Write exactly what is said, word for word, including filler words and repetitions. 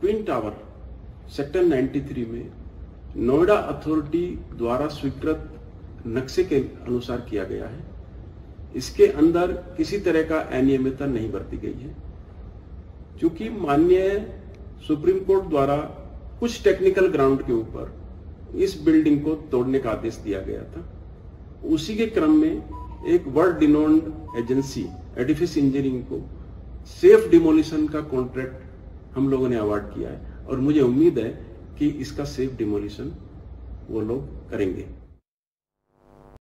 Twin tower sector तिरानवे में Noida authority द्वारा स्वीकृत नक्शे के अनुसार किया गया है। इसके अंदर किसी तरह का अनियमितता नहीं बरती गई है। चूंकि माननीय सुप्रीम कोर्ट द्वारा कुछ टेक्निकल ग्राउंड के ऊपर इस बिल्डिंग को तोड़ने का आदेश दिया गया था, उसी के क्रम में एक world renowned agency Edifice engineering को सेफ डिमोलिशन का कॉन्ट्रैक्ट हम लोगों ने अवार्ड किया है और मुझे उम्मीद है कि इसका सेफ डिमोलिशन वो लोग करेंगे।